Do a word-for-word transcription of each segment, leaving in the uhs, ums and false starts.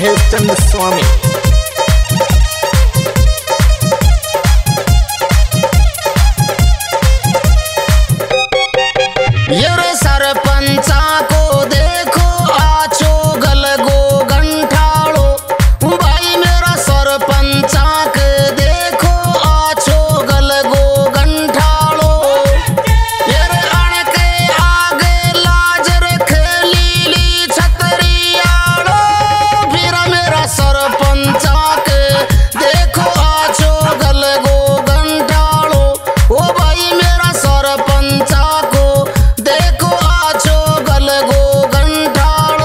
महेश चंद्र स्वामी। ये रे सरपंचा को देखो आचो गल गो गंठाड़ो, भाई मेरा सरपंचा के देखो आचो गल गो गंठाड़ो। ये रे अण के आगे लाज रखे लीली छतरियाड़ो, फिर मेरा सरपंचा के देखो आचो गल गो गंठाड़ो। ओ भाई मेरा सरपंचा को देखो आचो गल गो गंठाड़ो।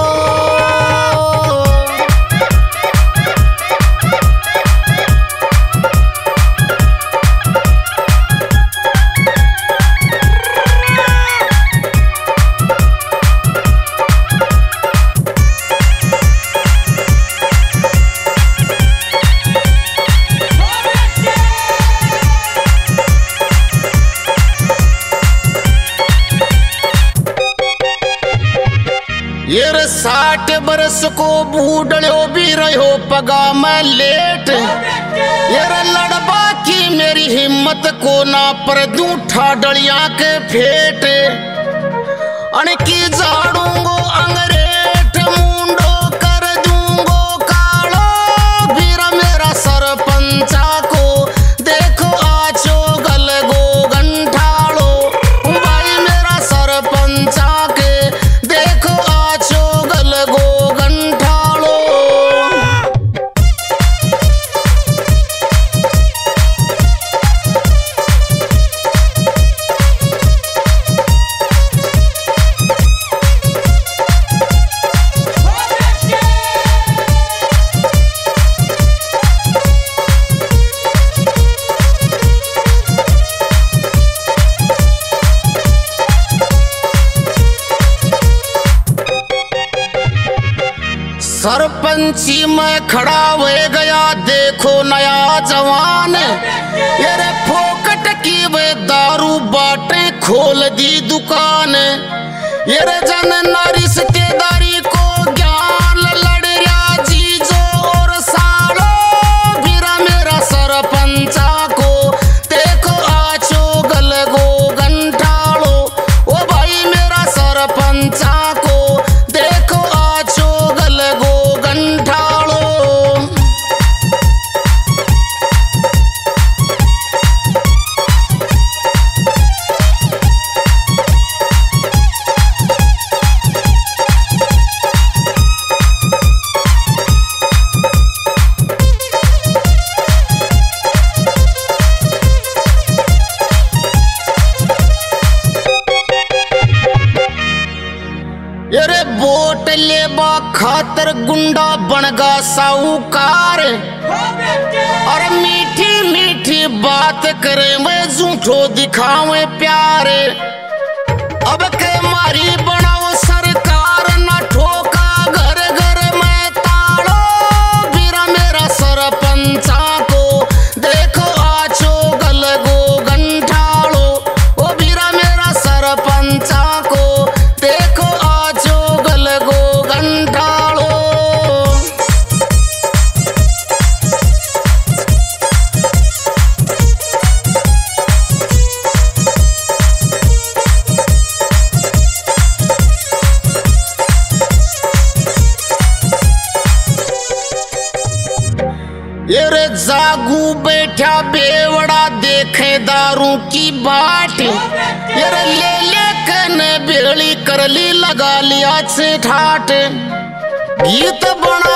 ये रे साठ बरस को बूढ़ो भी रहो पगा मैं लेट। ये रे लड़बा की मेरी हिम्मत को ना पर दूं ठाडलिया के फेट। अणकी झाड़ूंगो अंगरेठ मुंडो कर दूंगो कालो, फिर मेरा सरपंचा को देखो आचो गल गो गंठाड़ो। भाई मेरा सरपंचा के देखो आचो गल गो गंठाड़ो। सरपंची में खड़ा हो गया देखो नया जवान। ये रे फोकट की वे दारू बाटे खोल दी दुकान। ये रे जन नारी रिश्तेदारी को ज्ञान लड़ रहा जीजो और सालो, फिर मेरा सरपंचा को देखो आचो गल गो गंठाड़ो। ओ भाई मेरा सरपंचा को देखो आचो गल गो गंठाड़ो। ये रे वोट लेबा खातर गुंडा बनगा साहूकार, और मीठी मीठी बात करे मैं झूठो दिखावे प्यार। अब के मारी बनाओ सरकार ना ठोका घर घर में ताड़ो, फिर मेरा सरपंचा को देखो आचो गल गो गंठाड़ो। ओ फिर मेरा सरपंचा को देखो आचो गल गो गंठाड़ो। ये रे जागू बैठा बेवड़ा देखे दारू की बाट। ये रे ले ले कने बेड़ी कर ली लगा लिया से ठाट। गीत बना